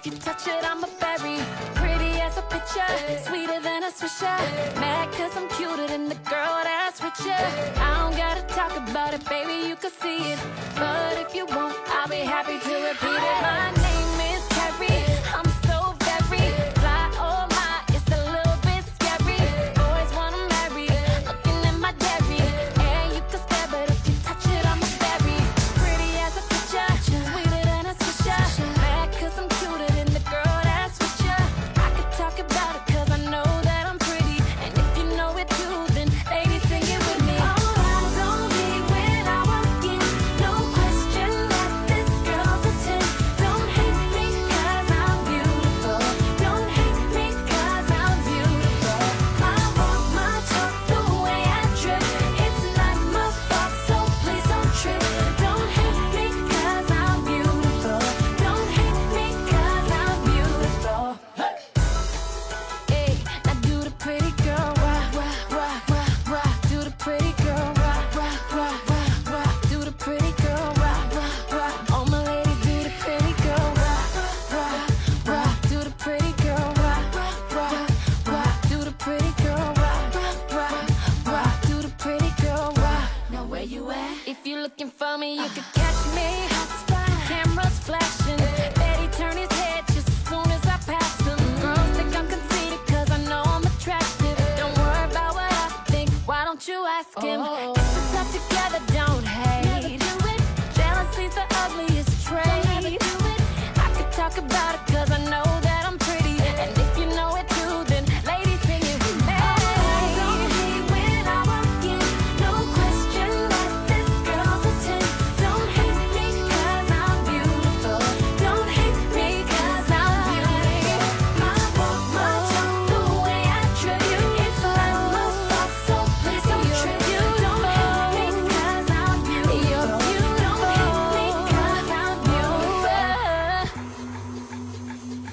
if you touch it, I'm a berry. Pretty as a picture, sweeter than a swisher. Mad cause I'm cuter than the girl that's richer. I don't gotta talk about it, baby, you can see it. But if you won't, I'll be happy to repeat it. My name is Carrie, I'm so very fly, oh my, it's a little bit scary. Boys wanna marry, looking at my dairy. And you can stare, but if you touch it, I'm a berry. Pretty as a picture, sweeter than a swisher. Mad cause I'm cuter than the girl that's richer. I could talk about it cause I know that I'm pretty. And if you know it too, then ladies, sing it with me. All eyes on me when I walk in, no question that this girl's a 10. Don't hate me cause I'm beautiful, don't hate me cause I'm beautiful. My walk, my talk, the way I drip, it's not my fault, so please don't trip. Don't hate me cause I'm beautiful, don't hate me cause I'm beautiful. Hey, now do the pretty girl rock, rock, rock, rock, rock. Do the pretty girl rock, rock, rock, rock, rock. Do the pretty girl rock, rock, rock. All my ladies, do the pretty girl rock, rock, rock. Do the pretty girl rock, rock, rock. Do the pretty girl rock, rock, rock. Do the pretty girl rock. Now where you at? If you're looking for me, you could catch me. Cameras flashing, Betty turn his head just as soon as I pass him. Girls think I'm conceited cause I know I'm attractive. Don't worry about what I think, why don't you ask him? If it's not together, don't hate. Jealousy's the ugliest trait. I could talk about it